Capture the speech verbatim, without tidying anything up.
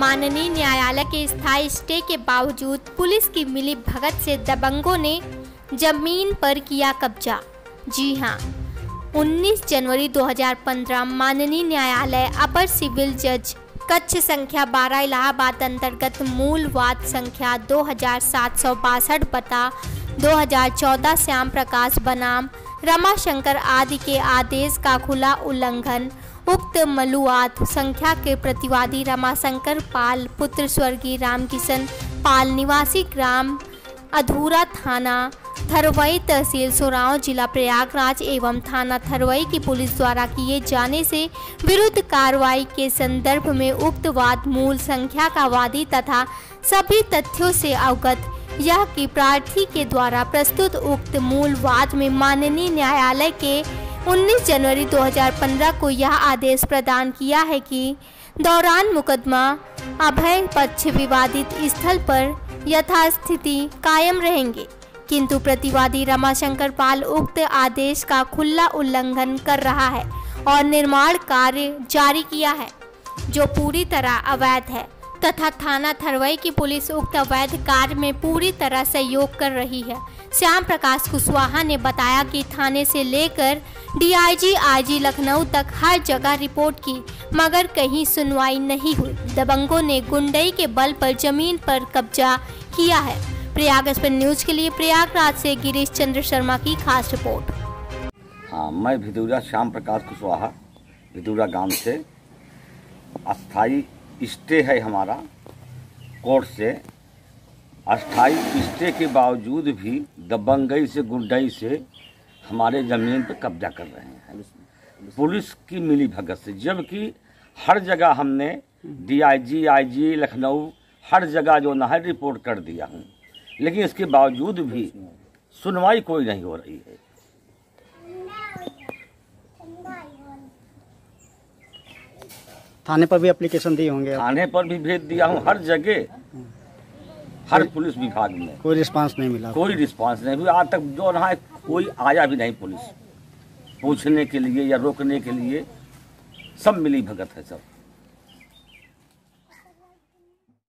माननीय न्यायालय के स्थायी स्टे के बावजूद पुलिस की मिली भगत से दबंगों ने जमीन पर किया कब्जा। जी हां, उन्नीस जनवरी दो हज़ार पंद्रह माननीय न्यायालय अपर सिविल जज कक्ष संख्या बारह इलाहाबाद अंतर्गत मूल वाद संख्या दो हजार सात सौ बासठ पता दो हज़ार चौदह श्याम प्रकाश बनाम रमाशंकर आदि के आदेश का खुला उल्लंघन उक्त मलुआत संख्या के प्रतिवादी रमाशंकर पाल पुत्र स्वर्गीय रामकिशन पाल निवासी ग्राम अधूरा थाना थरवई तहसील सोराव जिला प्रयागराज एवं थाना थरवई की पुलिस द्वारा किए जाने से विरुद्ध कार्रवाई के संदर्भ में उक्त वाद मूल संख्या का वादी तथा सभी तथ्यों से अवगत यह कि प्रार्थी के द्वारा प्रस्तुत उक्त मूल वाद में माननीय न्यायालय के उन्नीस जनवरी दो हज़ार पंद्रह को यह आदेश प्रदान किया है कि दौरान मुकदमा अभय पक्ष विवादित स्थल पर यथास्थिति कायम रहेंगे, किंतु प्रतिवादी रमाशंकर पाल उक्त आदेश का खुला उल्लंघन कर रहा है और निर्माण कार्य जारी किया है जो पूरी तरह अवैध है तथा थाना थरवई की पुलिस उक्त अवैध कार्य में पूरी तरह सहयोग कर रही है। श्याम प्रकाश कुशवाहा ने बताया कि थाने से लेकर डीआईजी आईजी लखनऊ तक हर जगह रिपोर्ट की मगर कहीं सुनवाई नहीं हुई। दबंगों ने गुंडई के बल पर जमीन पर कब्जा किया है। प्रयाग एक्सप्रेस न्यूज के लिए प्रयागराज से गिरीश चंद्र शर्मा की खास रिपोर्ट। हाँ, मैं भिदौरा श्याम प्रकाश कुशवाहा भिदौरा गांव से अस्थाई स्टे है हमारा कोर्ट से। अस्थाई स्टे के बावजूद भी दबंगई से गुंडई से हमारे ज़मीन पर कब्जा कर रहे हैं पुलिस की मिली भगत से, जबकि हर जगह हमने डीआईजी आईजी लखनऊ हर जगह जो ना है रिपोर्ट कर दिया हूँ, लेकिन इसके बावजूद भी सुनवाई कोई नहीं हो रही है। थाने पर भी एप्लीकेशन दिए होंगे? थाने पर भी भेज दिया हूँ, हर जगह हर पुलिस विभाग में कोई रिस्पांस नहीं मिला। कोई रिस्पांस नहीं हुआ आज तक, जो रहा कोई आया भी नहीं पुलिस पूछने के लिए या रोकने के लिए। सब मिली भगत है सब।